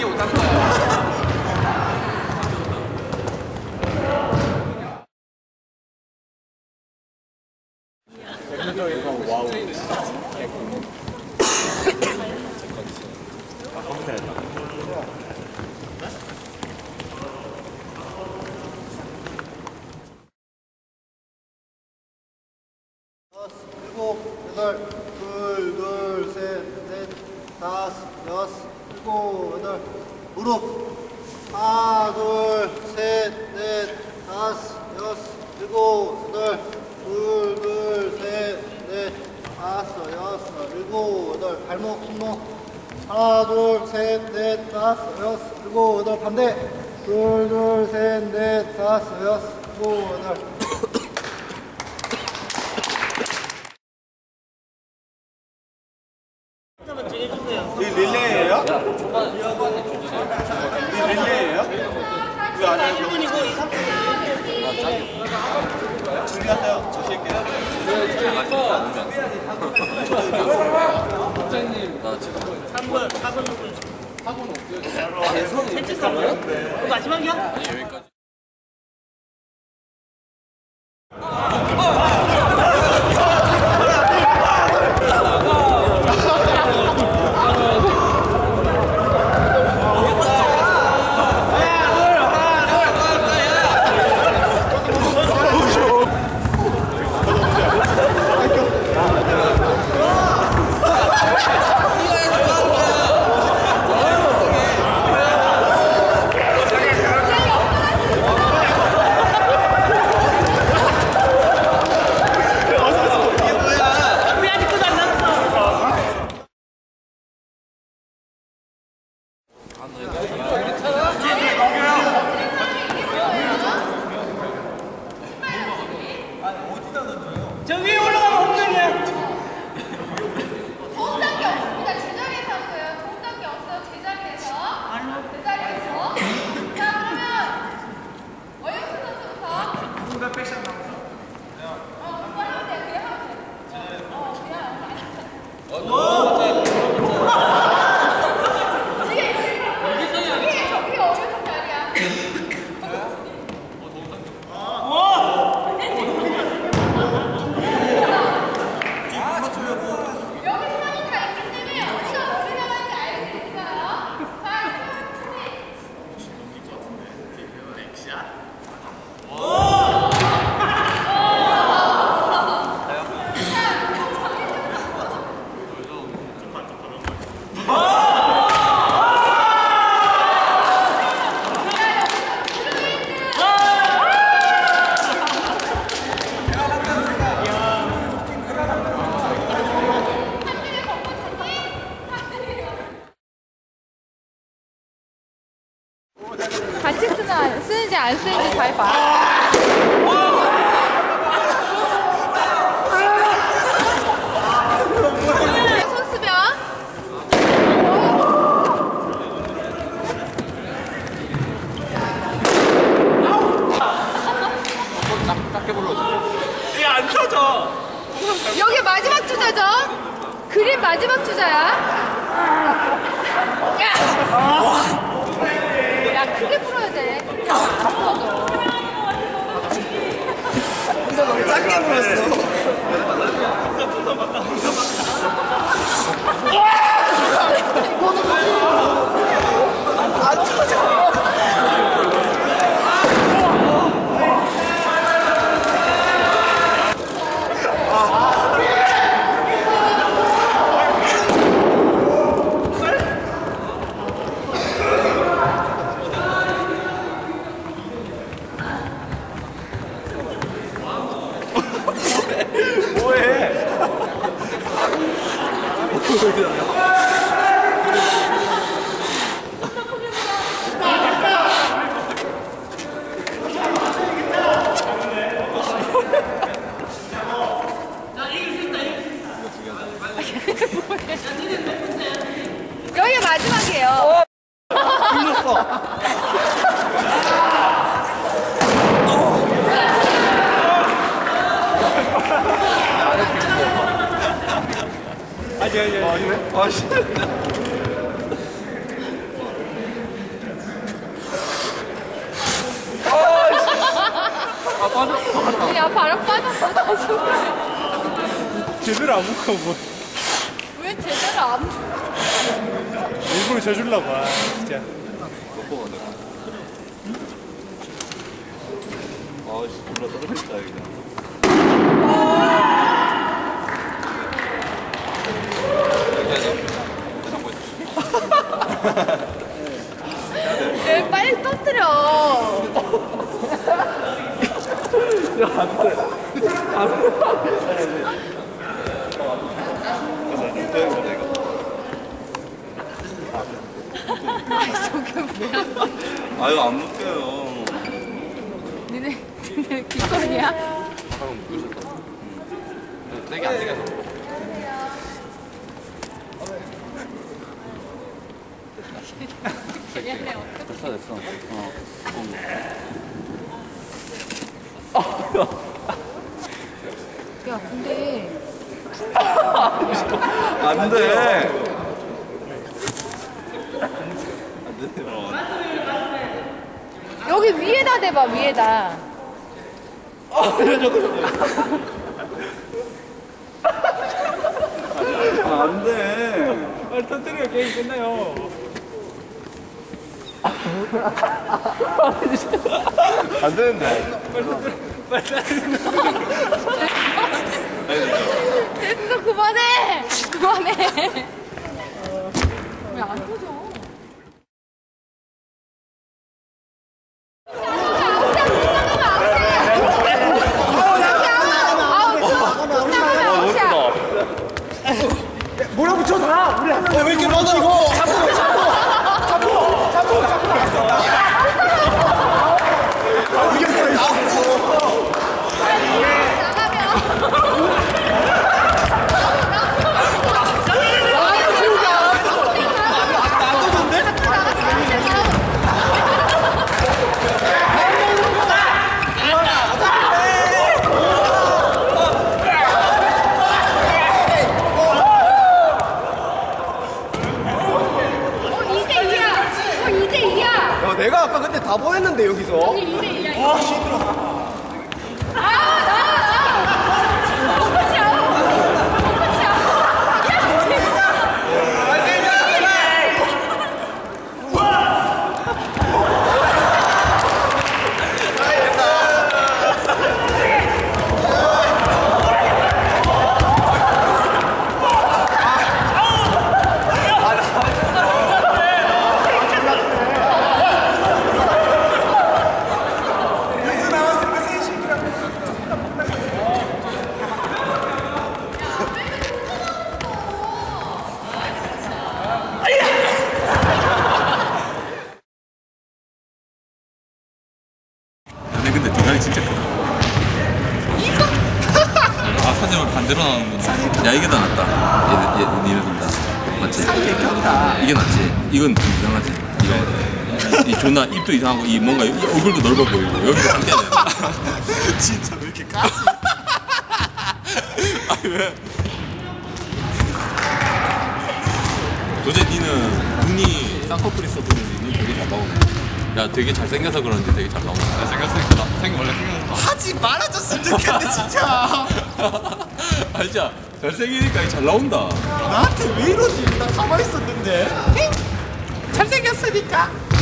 얘기 못한 거야. 대표적인 건 와우. 아, 컴퓨터 했다. 일곱, 여덟, 둘, 셋, 넷, 다섯, 여섯, 일곱, 여덟, 무릎. 하나, 둘, 셋, 넷, 다섯, 여섯, 일곱, 여덟, 둘, 셋, 넷, 다섯, 여섯, 일곱, 여덟, 발목, 손목. 하나, 둘, 셋, 넷, 다섯, 여섯, 일곱, 여덟, 반대. 둘, 셋, 넷, 다섯, 여섯, 일곱, 여덟. 이 릴레이예요? 이 릴레이예요? 왜 안 해요? 1분이고 2, 3분. 준비하세요. 저 쉴게요. 국장님 나 지금 3분, 4분, 6분. 학원 없어요. 셋째 3분? 마지막이야? 아니 여기까지. 저 위에 올라가면 홈런이야. 도움단계 없습니다. 제자리에서 한 거예요. 도움단계 없어요. 제자리에서. 제자리에서. 자, 그러면 어영수 선수부터. 누가 패션 나왔어? 그거 하면 돼. 그냥 하면 돼. 그냥. 이게 어영수 자리야. 여기 상이 다 있기 때문에 어디가 머리 나가는지 알 수 있어요. 자, 같이 쓰는지 안 쓰는지 잘 봐. 손수변. 작게 불러줘. 이게 안 쳐져. 여기 마지막 투자죠? 그린 마지막 투자야. 야, 크게 불어야 돼. 안 불어줘. 진짜 너무 작게 불었어. 안 터져. 여기 마지막이에요. 불렀어. 아니. 아, 씨. 야, 바로 빠졌어, 다시. 제대로 안 묶어 뭐 왜 제대로 안 일부러 져주려고 진짜. 아씨 졸라 떨어졌다 이거. 왜 빨리 터뜨려? 저게 뭐야? 아 이거 안 묶여요. 니네 길거리야? 방금 누르셨다. 되게 안 되겠어. 얘네 됐어 됐어. 야, 근데 안 돼. 여기 위에다 대봐, 위에다. 안 돼. 빨리 터뜨려 게임 끝나요. 안 되는데. 됐어, 그만해! 그만해! 왜 안 터져? 몰아붙여 다. 우리 왜 이렇게 많아 이거? 내가 아까 근데 다 보였는데 여기서. 아니, 2대2야. 아, 힘들어. 똑같이야. 근데 대가리 진짜 크다. 아 사진을 반대로 나오는구나. 야 이게 더 낫다. 니네 둘 다. 맞지? 이게 낫지. 이건 좀 이상하지. 이거 이 존나 입도 이상하고 이 뭔가 이 얼굴도 넓어 보이고 여기도 함께 되는. 진짜 왜 이렇게 까지? 아니 왜? 도대체 니는 눈이 쌍꺼풀 있어 보이는데 눈 되게 잘 나오네. 야 되게 잘생겨서 그런지 되게 잘 나오네. 잘생겼으니까 원래 생겼어. 하지 말아줬으면 좋겠네 진짜. 아 진짜 잘생기니까 잘 나온다. 나한테 왜 이러지? 나 가만히 있었는데. 잘생겼으니까.